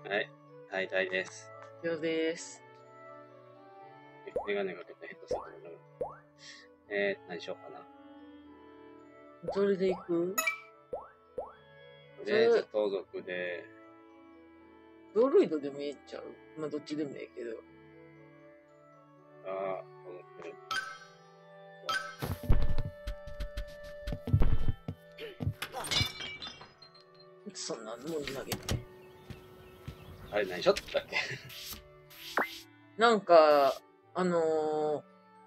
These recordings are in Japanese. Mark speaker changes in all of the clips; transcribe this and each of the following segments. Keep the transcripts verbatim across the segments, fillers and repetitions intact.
Speaker 1: はい、大体です。
Speaker 2: ようです。
Speaker 1: メガネかけたヘッドセットになる。えー、何しようかな。
Speaker 2: どれでいく？
Speaker 1: とりあえず盗賊で。
Speaker 2: ドロイドでもいいっちゃう？まあどっちでもいいけど。
Speaker 1: ああ、盗賊。
Speaker 2: そんなもん投げて。
Speaker 1: あれ何しょったっけ？
Speaker 2: なんか、あのー、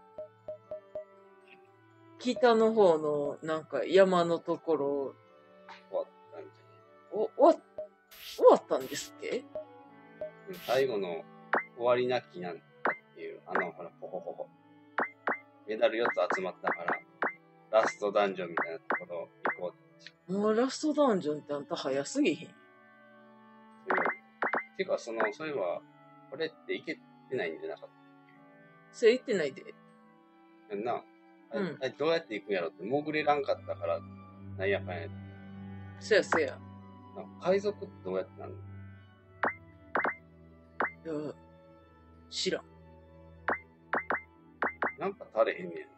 Speaker 2: 北の方のなんか山のところ、
Speaker 1: 終わったんじ
Speaker 2: お、終わ、終わったんですっけ？
Speaker 1: 最後の終わりなきなんだっていう、あの、ほら、ほほほほ。メダルよっつ集まったから、ラストダンジョンみたいなところ行こうって。
Speaker 2: もうラストダンジョンってあんた早すぎひん？
Speaker 1: てか、その、そういえば、これっていけてないんじゃなかった？
Speaker 2: それ言ってないで。
Speaker 1: やんな。あれ、
Speaker 2: うん
Speaker 1: あれどうやって行くんやろって、潜れらんかったから、なんやかんや。
Speaker 2: そやそや。
Speaker 1: なんか海賊ってどうやってなんの？
Speaker 2: いや、知らん。
Speaker 1: なんか足れへんねん。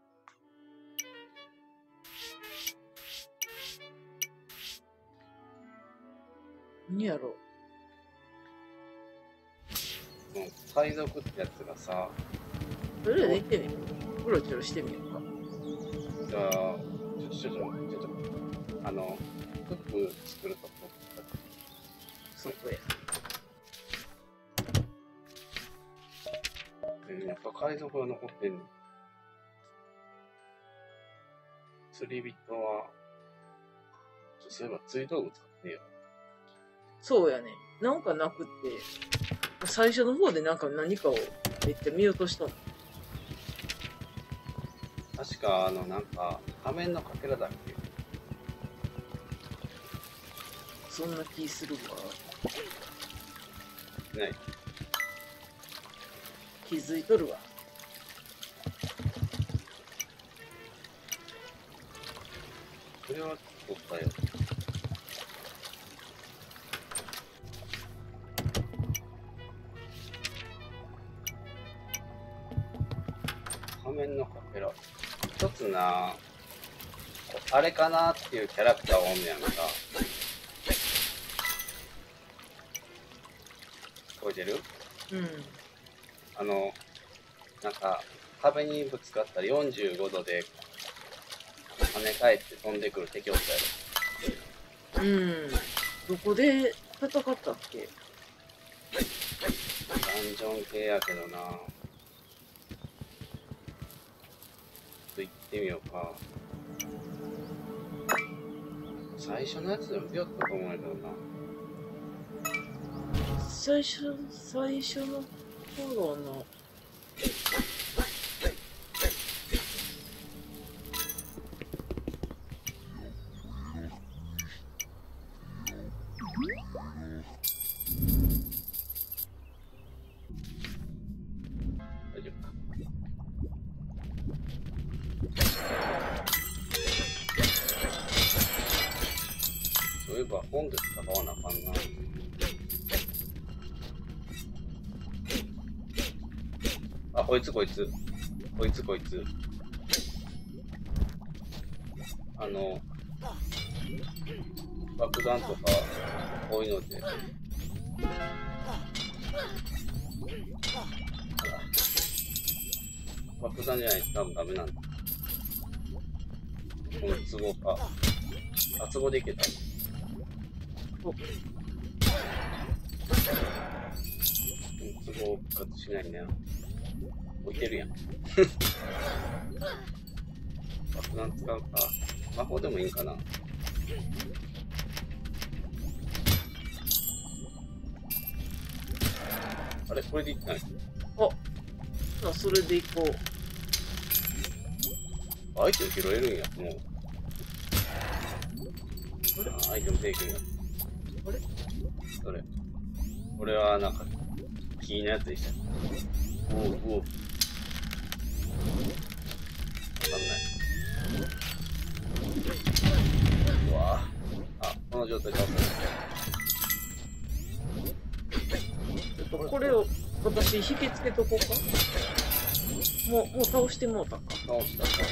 Speaker 2: 何やろ
Speaker 1: その海賊ってやつがさ、
Speaker 2: う。とりあえず行ってみよう。うろちょろしてみようか。
Speaker 1: じゃあ、ちょ、ちょ、ちょ、ちょ、ちょ、あの、フック作るとこ。
Speaker 2: そこや。
Speaker 1: うん、やっぱ海賊が残ってんの。釣り人は、ちょそういえば釣り道具使ってよ。
Speaker 2: そうやね。なんかなくって、最初の方でなんか何かをめっちゃ見落としたの。
Speaker 1: 確か、あの、なんか、仮面のかけらだっけ？
Speaker 2: そんな気するわ。
Speaker 1: ない。
Speaker 2: 気づいとるわ。
Speaker 1: それは取ったよ。仮面のかけら。一つな、あれかなっていうキャラクターがおんねやんか。聞こえてる？
Speaker 2: うん。
Speaker 1: あの、なんか、壁にぶつかったらよんじゅうごどで跳ね返って飛んでくる敵おったやろ。
Speaker 2: うん。どこで戦ったっけ？
Speaker 1: ダンジョン系やけどな。ちょっと行ってみようか。最初のやつでも出よったと思うんやけどな。
Speaker 2: 最初、最初の頃の。
Speaker 1: 大丈夫か。そういえば本で戦わなあかんな。あ、こいつこいつ。こいつこいつ。あの、爆弾とか、こういうので。爆弾じゃないと多分ダメなんだ。この壺か。あ、壺でいけた。お。壺を復活しないね。置いてるやん。爆弾使うか。魔法でもいいんかな。あれこれでいってない？
Speaker 2: あ、あ、それで行こう。
Speaker 1: アイテム拾えるんや、もう。あ、アイテムできるんや。
Speaker 2: あれ？
Speaker 1: それ。俺はなんか、木のやつでした。おおおお。わかんない。うわぁ。あ、この状態で倒せない。
Speaker 2: これを私引きつけとこうか。もう、もう倒してもうたか。
Speaker 1: 倒したか。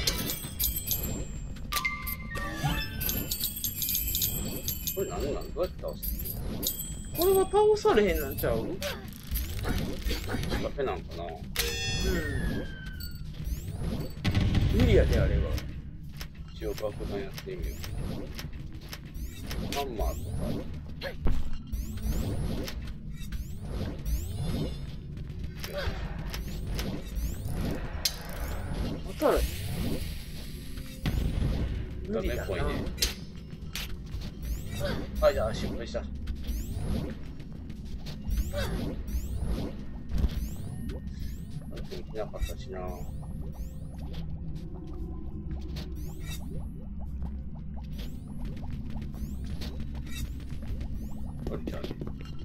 Speaker 1: これなんなんどうやって倒す
Speaker 2: これは倒されへんなんちゃう？うん。
Speaker 1: ダメなんかな。
Speaker 2: 無理やで、あれは。
Speaker 1: 一応爆弾やってみよう。ハンマーとかある。
Speaker 2: 当たる。無
Speaker 1: ダ
Speaker 2: 理だな。
Speaker 1: メっぽいね。あ、じゃあ失敗した。できなかったしな。取れちゃうね。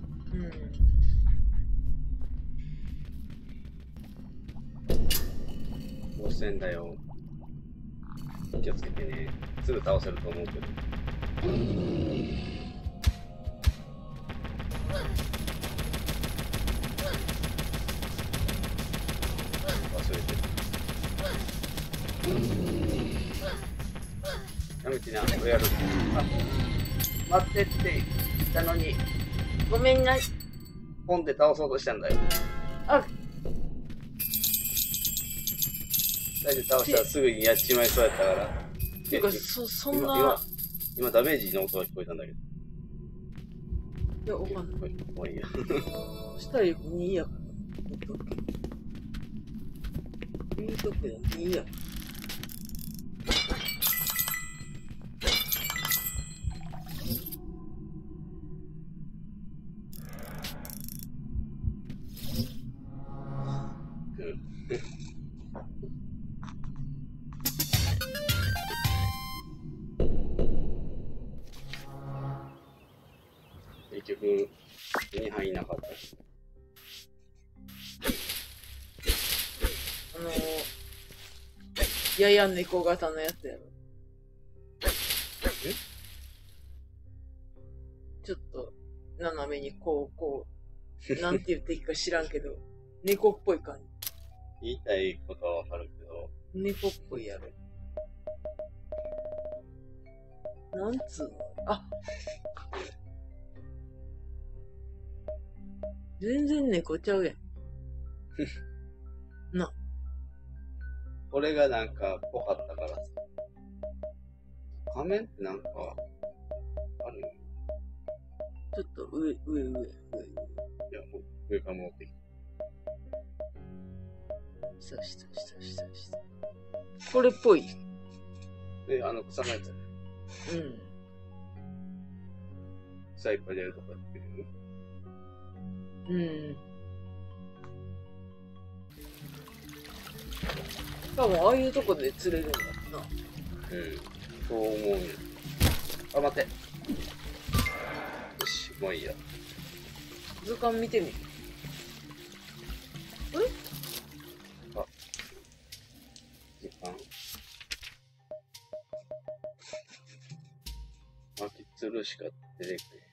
Speaker 2: うん。
Speaker 1: ごせんだよ。気をつけてね。すぐ倒せると思うけど。忘れてる。やめてな、これやる。あ、待ってって言ったのに、
Speaker 2: ごめんな。
Speaker 1: ポンで倒そうとしたんだよ。
Speaker 2: あ、
Speaker 1: 大で倒したらすぐにやっちまいそうやったから。
Speaker 2: てか、そ、そんな。
Speaker 1: 今、今、今ダメージの音が聞こえたんだけど。
Speaker 2: いや、わかんない。
Speaker 1: もういいや。
Speaker 2: したらにやから。言うとくよ、にや。
Speaker 1: 結局、手に入んなかった。
Speaker 2: あのー、やや猫型のやつやろ。
Speaker 1: え？
Speaker 2: ちょっと、斜めにこう、こう、なんて言っていいか知らんけど、猫っぽい感じ。
Speaker 1: 言いたいことはわかるけど。
Speaker 2: 猫っぽいやろ。なんつうの？あ、全然猫ちゃうやん。な。
Speaker 1: これがなんか、ぽかったからさ。仮面ってなんか、あるよ。
Speaker 2: ちょっと上、上、上、上。
Speaker 1: いや、もう上から持ってき
Speaker 2: 下、下、下、下、下。これっぽい。
Speaker 1: て。で、あの草のやつやね。
Speaker 2: うん。
Speaker 1: 草いっぱい出るとかやってる。
Speaker 2: うん。多分ああいうとこで釣れるんだろうな。
Speaker 1: うん。そう思うね。あ、待って。よし、もういいや。
Speaker 2: 図鑑見てみる。あれ？
Speaker 1: あ、時間。巻きつるしか出てくる。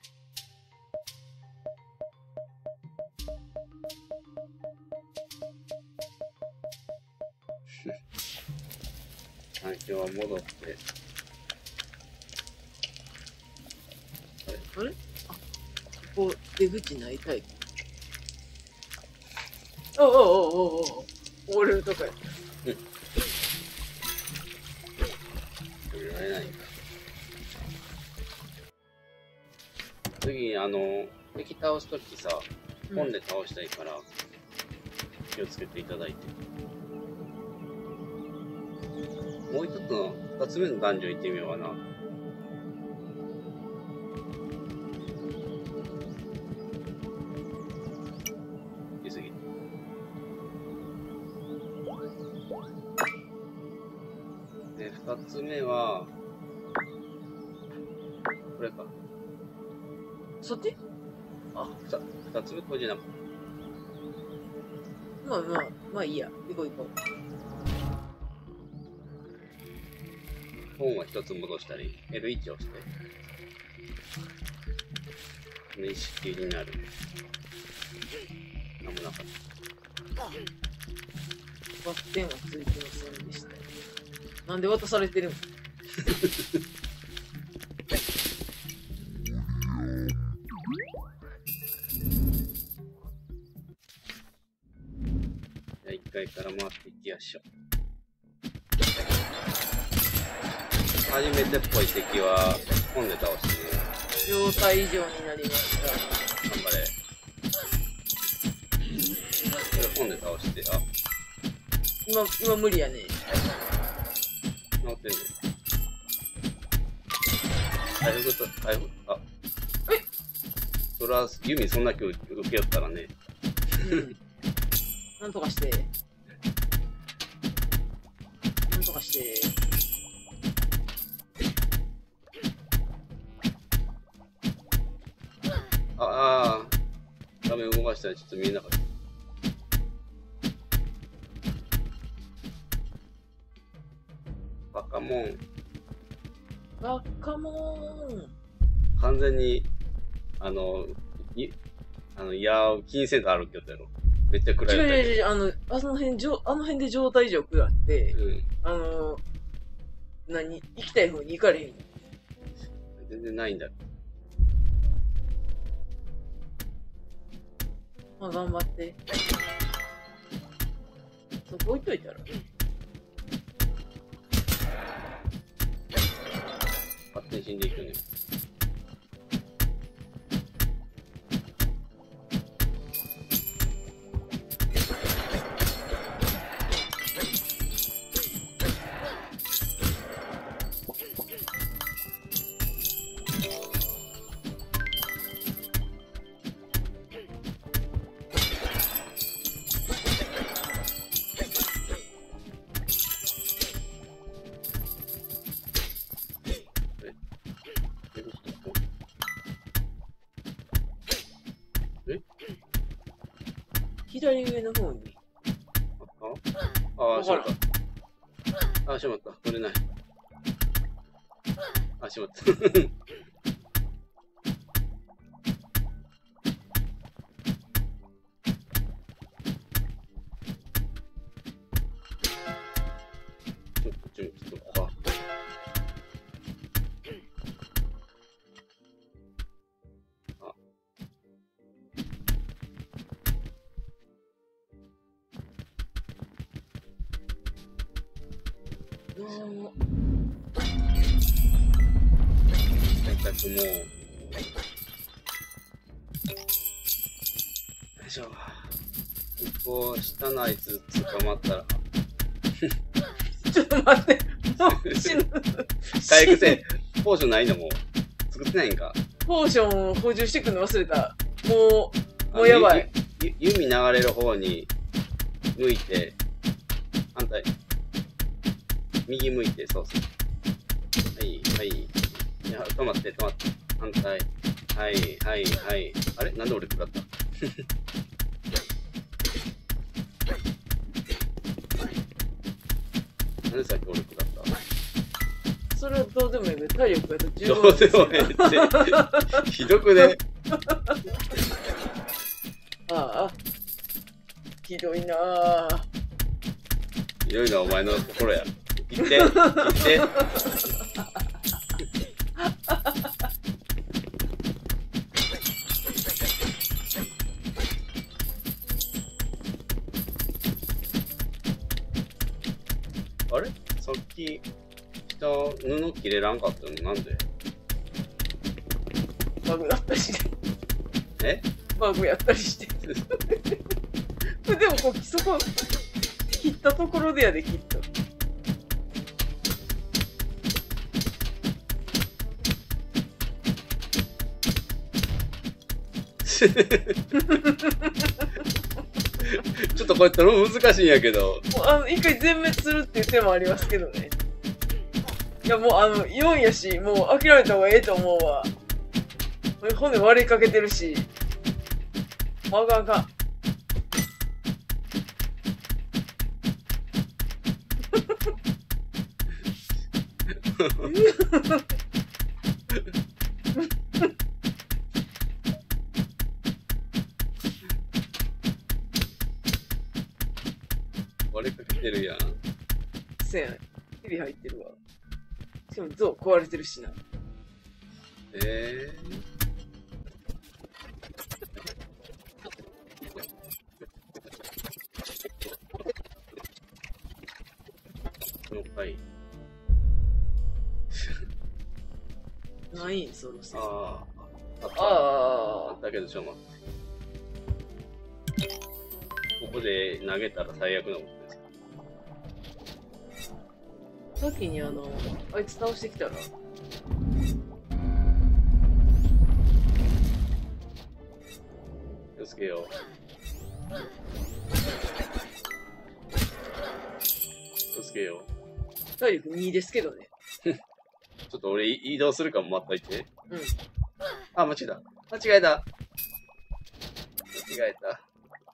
Speaker 1: 環境は戻って。あれ？
Speaker 2: あれ？あ、ここ出口ないタイプ。おおおおおおお。折れるとこや。
Speaker 1: うん。降りられないんだ。次、あの、敵倒すときさ、ポンで倒したいから、気をつけていただいて。もう一つの、二つ目のダンジョン行ってみようかな。行き過ぎ。で、二つ目は、これか。
Speaker 2: そっち？
Speaker 1: あ、二二つ目これじゃなくて。
Speaker 2: まあまあ、まあいいや。行こう行こう。
Speaker 1: 本は一つ戻したり、エルワン をして、意識になる。 なかった。
Speaker 2: バク転はついてませんでした。なんで渡されてるん？
Speaker 1: じゃあいっかいから回っていきましょう。初めてっぽい敵は本で倒してね。
Speaker 2: 状態以上になりました。
Speaker 1: 頑張れ。これ本で倒して、あ、
Speaker 2: 今、今無理やね。
Speaker 1: 治ってんね。回復と、回復、あ、
Speaker 2: え
Speaker 1: それは、弓そんだけ受けよったらね。
Speaker 2: うん、なんとかして。なんとかして。
Speaker 1: ああ、画面動かしたらちょっと見えなかった。バカモン。
Speaker 2: バカモン。
Speaker 1: 完全に、あの、い、あの、いや、金銭あるって言ったやろ。めっちゃ暗いやったけど。
Speaker 2: 違う違う違う、あの、あの辺、じょあの辺で状態以上食らって、
Speaker 1: うん。
Speaker 2: あの、何行きたい方に行かれへん。
Speaker 1: 全然ないんだ。
Speaker 2: まあ、頑張って。そこ置いといたら。
Speaker 1: 勝手に死んでいくね。
Speaker 2: 左上の方に。
Speaker 1: ああ、ああ、しまった。ああ、しまった。取れない。あ、しまった。ちょっと、ちょっと、ここか。
Speaker 2: どうも。
Speaker 1: 洗濯もう。よいしょ。こう、下のあいつ捕まったら。
Speaker 2: ちょっと待って。もう死ぬ。
Speaker 1: 回復せん。ポーションないのもう。作ってないんか。
Speaker 2: ポーションを補充してくるの忘れた。もう、もうやばい。
Speaker 1: ゆゆ弓流れる方に向いて、反対。右向いて、そうそう。はい、はい。いや、止まって、止まって。反対。はい、はい、はい。あれなんで俺食らったなんでさっき俺食らった
Speaker 2: それはどうでもいいけど、体力が十分。
Speaker 1: どうでもええって。ひどくね。
Speaker 2: ああ。ひどいなあ。
Speaker 1: ひどいのはお前の心や。行って、行って。あれさっき、下、布切れらんかったのなんで
Speaker 2: バグだったりして。
Speaker 1: え
Speaker 2: バグやったりして。でもこう、そこ、切ったところでやで、きっと。
Speaker 1: ちょっとこれとの難しいんやけど。
Speaker 2: もうあの、一回全滅するっていう手もありますけどね。いやもうあの、よんやし、もう諦めた方がええと思うわ。骨割れかけてるし。あかんあかん。
Speaker 1: ってるやん。
Speaker 2: せやん。ヘビ入ってるわ。しかも象壊れてるしな。
Speaker 1: えー。この回。
Speaker 2: ないんそのせい。あ
Speaker 1: ああ。あった。
Speaker 2: あ
Speaker 1: あったけど、ちょっと待って。ここで投げたら最悪なことです。
Speaker 2: 先にあの、あいつ倒してきたら。
Speaker 1: 気をつけよう。気をつけよう。
Speaker 2: 体力にですけどね。
Speaker 1: ちょっと俺移動するから待っといて。
Speaker 2: うん。
Speaker 1: あ、間違えた。間違えた。間違えた。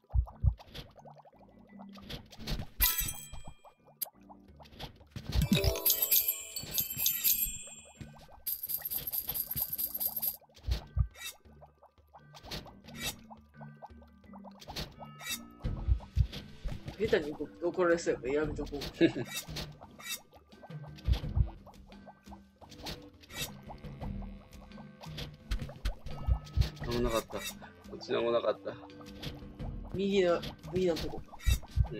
Speaker 2: 下手に動くと怒られそうやからやめとこう。
Speaker 1: 危なかった。こっちのもなかった。
Speaker 2: 右の、右のとこ。
Speaker 1: うん。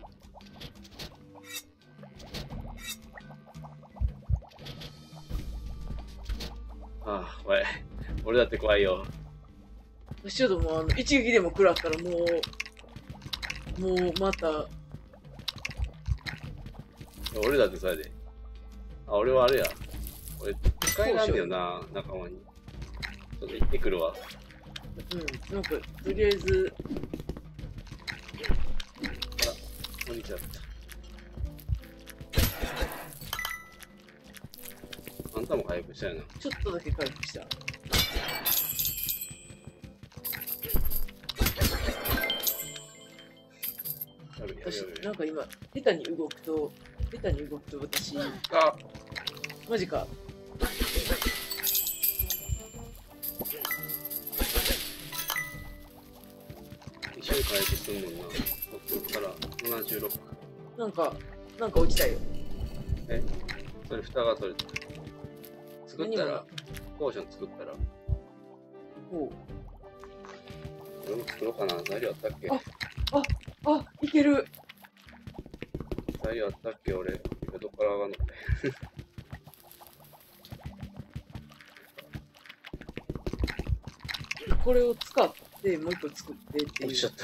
Speaker 1: ああ、怖い。俺だって怖いよ。
Speaker 2: ちょっともうあの、一撃でも食らったらもう、もうまた。
Speaker 1: 俺だってそれで。あ、俺はあれや。俺、使えなんだよな、仲間に。ちょっと行ってくるわ。
Speaker 2: うん、なんか、とりあえず。
Speaker 1: あ、こんにちは。あんたも回復したよな。
Speaker 2: ちょっとだけ回復した。私、なんか今、下手に動くと、下手に動くと私、
Speaker 1: あ
Speaker 2: マジか。
Speaker 1: 一緒に回復すんもんな。こっからななじゅうろく。
Speaker 2: なんか、なんか落ちたよ。
Speaker 1: えそれ蓋が取れた。作ったら、ポーション作ったら。
Speaker 2: おう。
Speaker 1: 俺も作ろうかな。材料あったっけ？
Speaker 2: あ、あ、あ、いける。
Speaker 1: 材料あったっけ俺。どっから上がんのこれ。
Speaker 2: これを使ってもう一個作ってっていう。
Speaker 1: 落ちちゃった。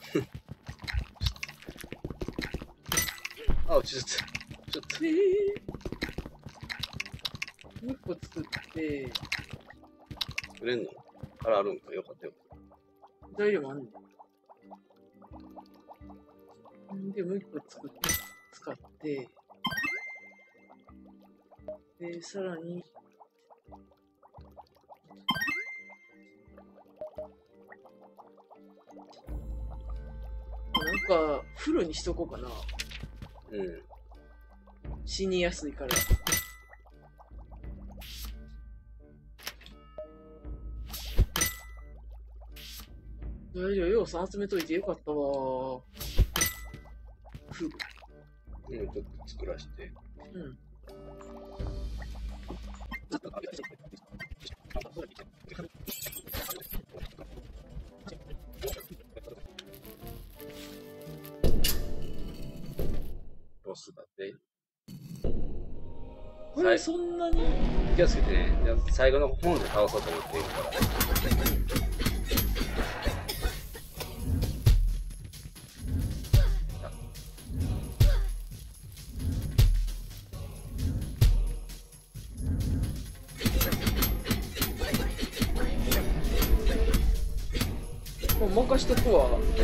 Speaker 1: あ、落ちちゃった。ちょっと。
Speaker 2: えー、もう一個作って、
Speaker 1: 作れんのからあるんか。よかったよ。
Speaker 2: 材料もあんねん。で、もう一個作って、使って、で、さらに、なんか、風呂にしとこうかな。
Speaker 1: うん。
Speaker 2: 死にやすいから。材料ようさん集めといてよかったわ。フグ。
Speaker 1: うん、ちょっと作らして。
Speaker 2: うん。
Speaker 1: ロスだって。
Speaker 2: これそんなに
Speaker 1: 気をつけてね。最後の本で倒そうと思っているから。
Speaker 2: もう任しとくわ。
Speaker 1: うん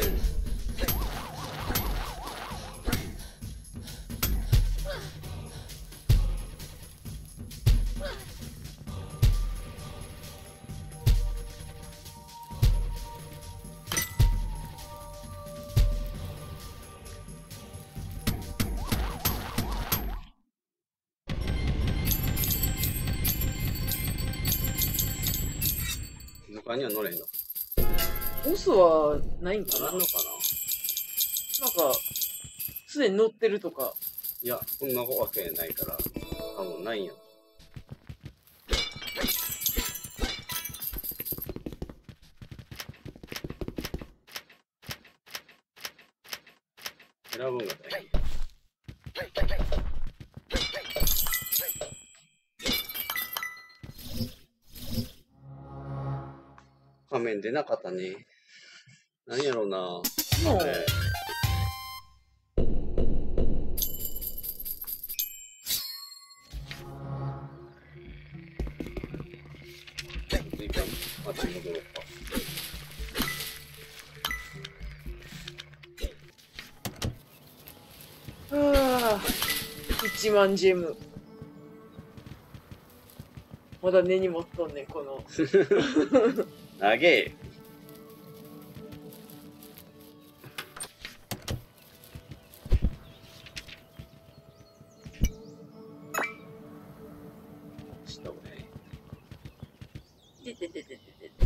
Speaker 1: 他には乗れんの？
Speaker 2: ボスはないんかな。
Speaker 1: なんのか
Speaker 2: なんか、 常に乗ってるとか。
Speaker 1: いや、そんなわけないから、多分ないんや。選ぶんが大変。画面出なかったね。何やろうな。
Speaker 2: もう、
Speaker 1: えー、一回また戻ろうか。
Speaker 2: はあ、いちまんジェム。まだ根に持っとんねん、この。
Speaker 1: 投げ。した方がいい。
Speaker 2: でてててててて。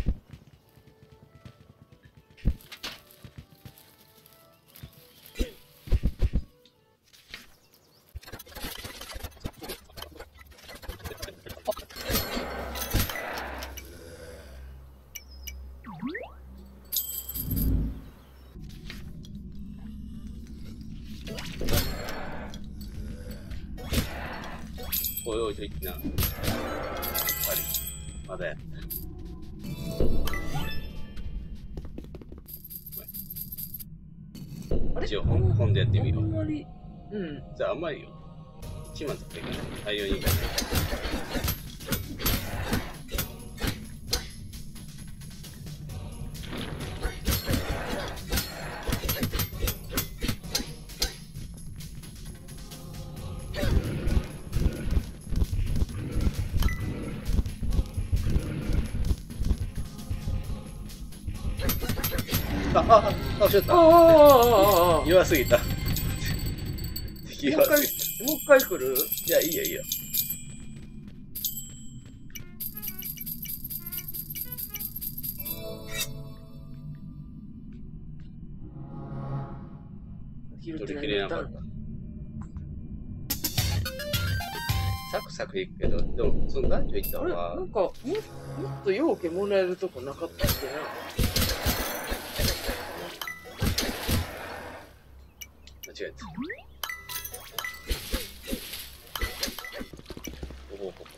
Speaker 1: おいおいといきな。やっぱり、まだやった。
Speaker 2: あれ
Speaker 1: 一応本本でやってみよう。
Speaker 2: あんまり、うん。
Speaker 1: じゃあ甘いよ。いちまん使っていかない。大量にいかない。あ、あ、あ、しまった。
Speaker 2: ああ、ああ、ああ。
Speaker 1: 弱すぎた。敵
Speaker 2: もう一回、
Speaker 1: 弱すぎた。
Speaker 2: もう一回来る？
Speaker 1: いや、いいよ、いいよ。取り切れなかった。サクサクいくけど、でも、その男女行った
Speaker 2: あれ
Speaker 1: 方が
Speaker 2: なんかも、もっと容器もらえるとこなかったっけな。
Speaker 1: 間違えた。ほほほほ。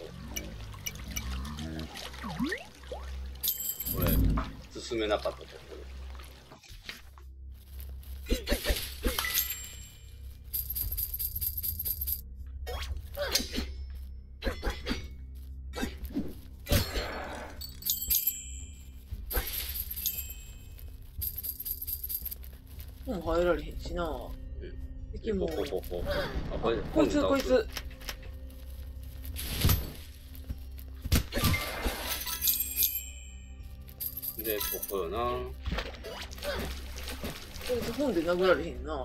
Speaker 1: これ、進めなかったところ。
Speaker 2: もう入られへんしな。敵も。
Speaker 1: ほほほほ。あ、これ、
Speaker 2: こいつ、こいつ。
Speaker 1: で、ここよな。
Speaker 2: こいつ本で殴られへんな。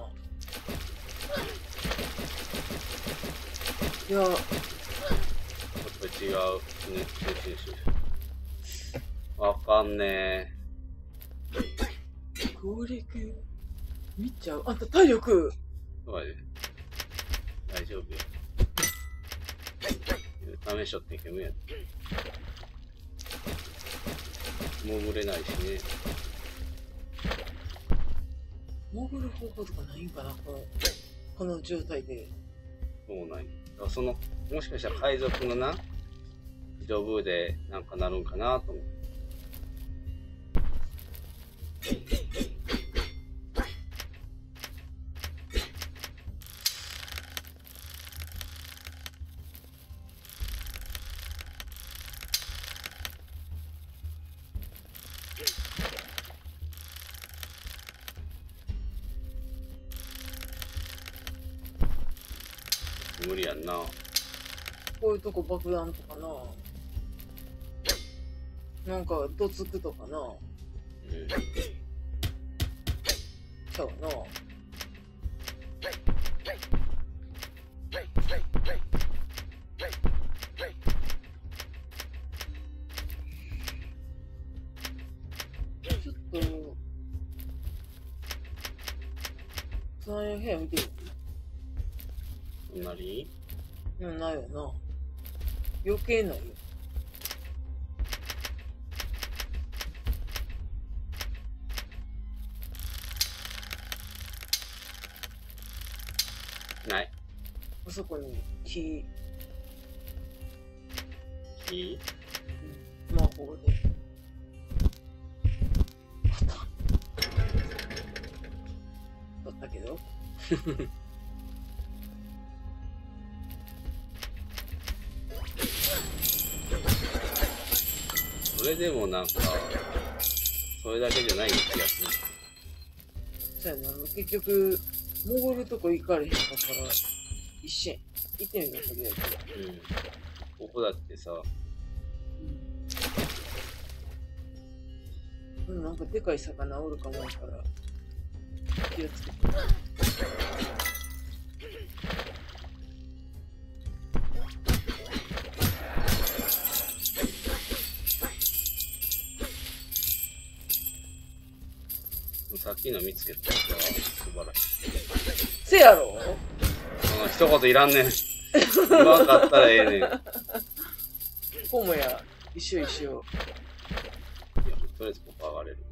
Speaker 2: いや、
Speaker 1: これ違う。ね、集中しよう。わかんねえ。
Speaker 2: 攻略見ちゃう。あんた体力。
Speaker 1: そうやね。大丈夫よ。試しとっていけむやん。潜れないしね。
Speaker 2: 潜る方法とかないんかな、この、この状態で。
Speaker 1: そうなんや。その、もしかしたら海賊のな、自動ブーでなんかなるんかなと思って。無理やんな。
Speaker 2: こういうとこ爆弾とかな。なんか、どつくとかな。
Speaker 1: うん。
Speaker 2: ちゃうな。ちょっと、隣の部屋見てみて。
Speaker 1: んなに
Speaker 2: でもないよな。余計ないよ。
Speaker 1: ない。
Speaker 2: あそこに木、
Speaker 1: 木
Speaker 2: 魔法で。あった。だったけど。
Speaker 1: それでもなんか、それだけじゃない気がする。
Speaker 2: そうやな、結局、潜るとこ行かれへんかったら、一瞬、行ってみよう、とりあえず。
Speaker 1: うん。ここだってさ、
Speaker 2: うん、なんかでかい魚おるかもやから、気をつけて。
Speaker 1: さっきの見つけた人は素晴らしい。
Speaker 2: せやろ？
Speaker 1: その一言いらんねん。うまかったらええねん。
Speaker 2: ここもや、一緒一緒。
Speaker 1: いや、とりあえずここ上がれる。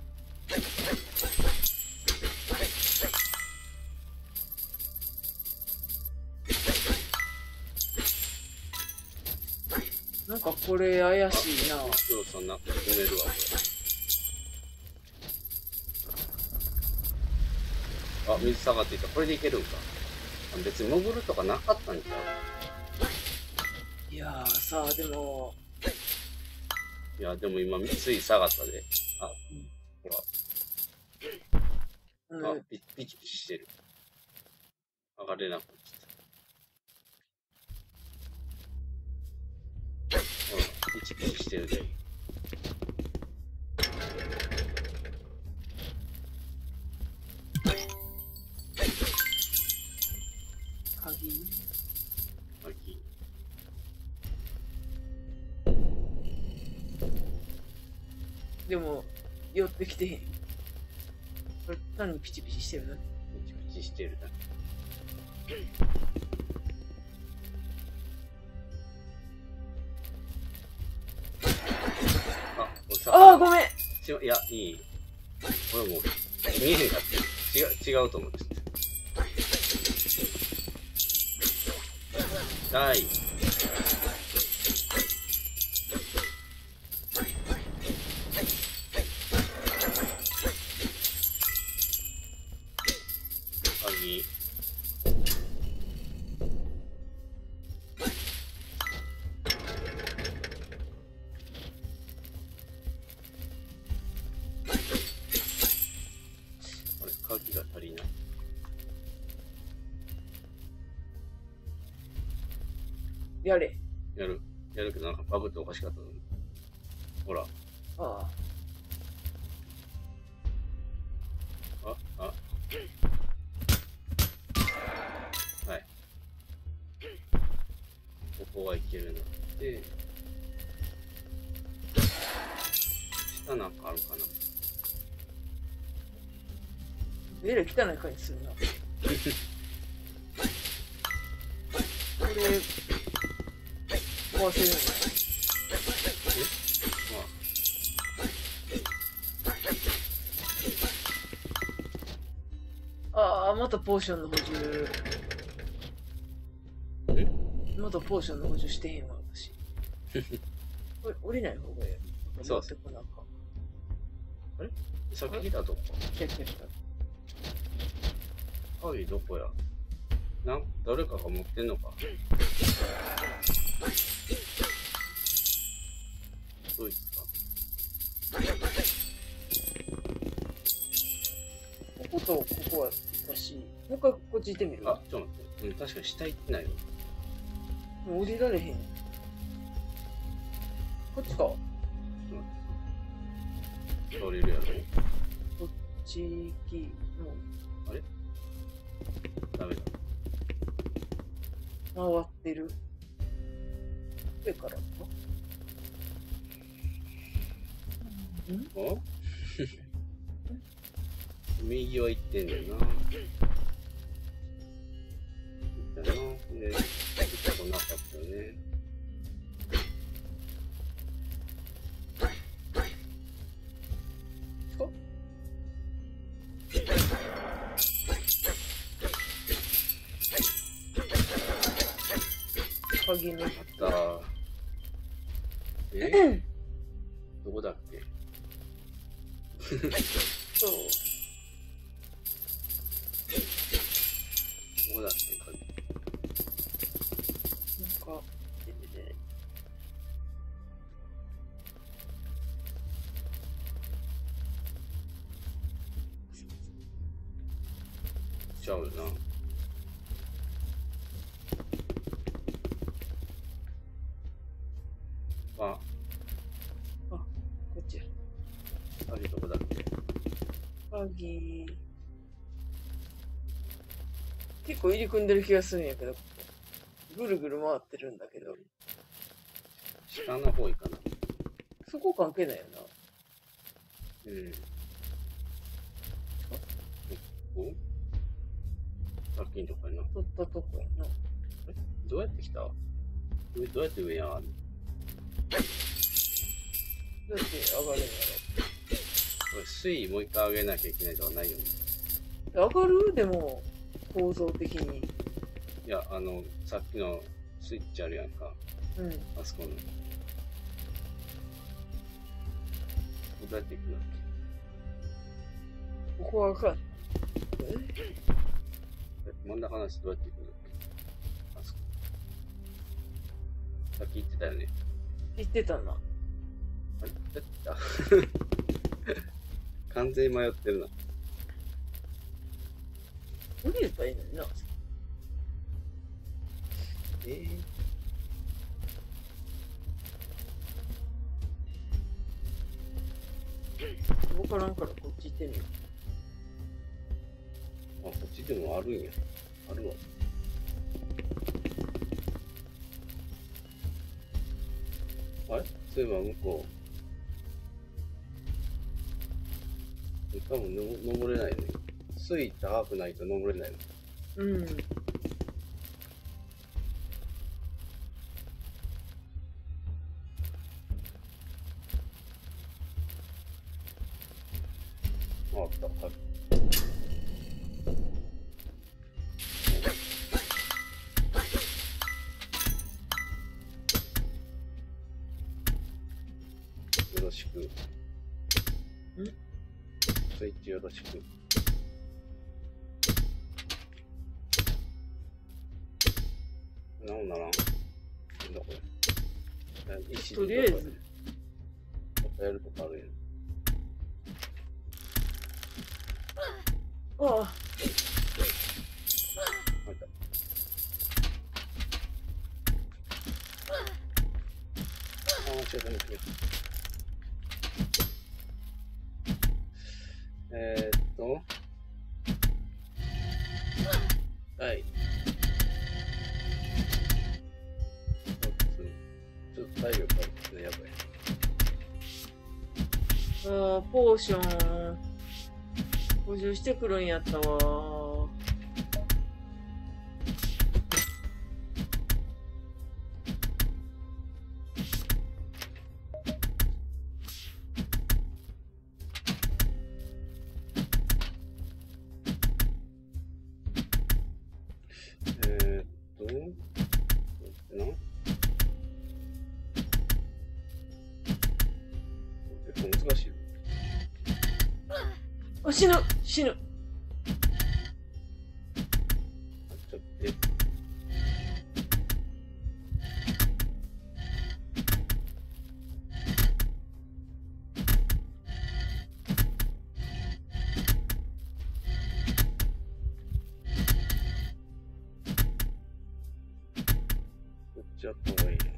Speaker 2: なんかこれ怪しいな。
Speaker 1: そうそんな埋めるわこれ。あ、水下がっていた。これでいけるんか。別に潜るとかなかったんちゃ
Speaker 2: いやーさあ、でも。
Speaker 1: う。いや、でも今、つい下がったで。あ、うん、ほら。あ、ピピチピチしてる。上がれなくなっちゃった。ほら、ピチピチしてるで。
Speaker 2: 鍵
Speaker 1: 鍵。
Speaker 2: でも、寄ってきてへん。これ、単にピチピチしてるな。
Speaker 1: ピチピチしてるだけ。あ、これさ。
Speaker 2: ああ、ごめん。
Speaker 1: ちいや、いい。これもう、見えへんかった。違う、違うと思って。はい。鍵。あれ、鍵が足りない。
Speaker 2: やれ。
Speaker 1: やる。やるけど、なんかバグっておかしかったのに。ほら。
Speaker 2: ああ。
Speaker 1: あ、あ。はい。ここはいけるなって。下なんかあるかな。
Speaker 2: えらい汚い感じするな。これ、壊せるんだ。
Speaker 1: え
Speaker 2: まあ。ああ、またポーションの補充。
Speaker 1: え
Speaker 2: またポーションの補充してへんわ、私。これ、降りない方がいい。
Speaker 1: そう
Speaker 2: 持ってこなんか。
Speaker 1: あれさっき来たとこ。
Speaker 2: 来た来た来た。
Speaker 1: 鍵どこやなん誰かが持ってんのかどいつか
Speaker 2: こことここはだし、もう一回こっち行ってみる。
Speaker 1: あ、ちょっと待って。うん、確かに下行ってないよ。
Speaker 2: もう降りられへん。こっちか。
Speaker 1: ちょっと待って。降りるやろ。
Speaker 2: こっち行き、もう。
Speaker 1: あれダメだ。
Speaker 2: 回ってる。上からか。ん
Speaker 1: お右は行ってんだよな。行ったな。 然行ったことなかったよね。
Speaker 2: 鍵ね。
Speaker 1: あった。えどこだっけ
Speaker 2: そう。
Speaker 1: どこだっけ鍵。
Speaker 2: なんか、出てて。
Speaker 1: ちゃうよな。あ、
Speaker 2: あ、こっちや。
Speaker 1: 鍵どこだっけ。
Speaker 2: 鍵。結構入り組んでる気がするんやけど、ぐるぐる回ってるんだけど。
Speaker 1: 下の方行かな。
Speaker 2: そこ関係ないよな。
Speaker 1: うん。おさっきのとこやな。
Speaker 2: 取ったとこやな。
Speaker 1: えどうやって来た上どうやって上やんの
Speaker 2: どうやって上がるんや
Speaker 1: これ水位もう一回上げなきゃいけないとかないよね。
Speaker 2: ろ。上がるでも、構造的に。
Speaker 1: いや、あの、さっきのスイッチあるやんか。
Speaker 2: うん。
Speaker 1: あそこの。どうやって行くの
Speaker 2: ここはあかん。
Speaker 1: え真ん中のやつどうやって行くのあそこ。さっき言ってたよね。
Speaker 2: 言ってたな。
Speaker 1: あれやってた完全に迷ってるな。
Speaker 2: 降りればいいのにな。
Speaker 1: え
Speaker 2: ー、わからんからこっち行ってみよ
Speaker 1: あ、こっちでもあるんや。あるわ。あれそういえば向こう。多分の登れないね。水位高くないと登れないの。
Speaker 2: う。うん。
Speaker 1: あった。はいよろしく。んスイッチよろしく。なんならん。なんだこれ。石
Speaker 2: とりあえず。
Speaker 1: やるとかあるやん。
Speaker 2: ああ。
Speaker 1: 入った。ああ、違う違う違う。えー、っと。はい。ちょっと体力あるですね、やばい。
Speaker 2: ああ、ポーション補充してくるんやったわ。
Speaker 1: えー、っと、どうやってな結構難しい。
Speaker 2: あ、死ぬ死ぬ。
Speaker 1: ちょっと、えこっちやった方がいいな。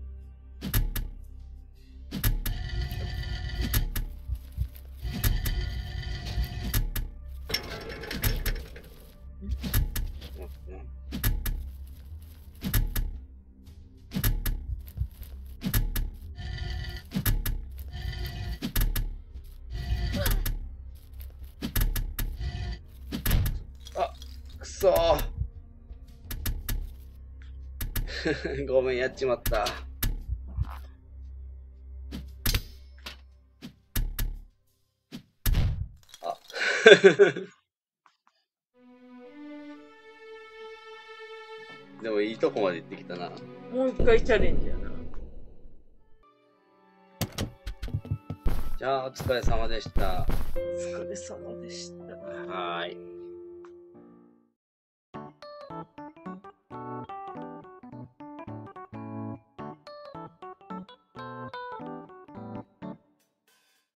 Speaker 1: 待ってな。あ、くそー。 ごめん、やっちまった。あ。でもいいとこまで行ってきたな。
Speaker 2: もう一回チャレンジやな。
Speaker 1: じゃあ、お疲れ様でした。
Speaker 2: お疲れ様でした。
Speaker 1: はーい。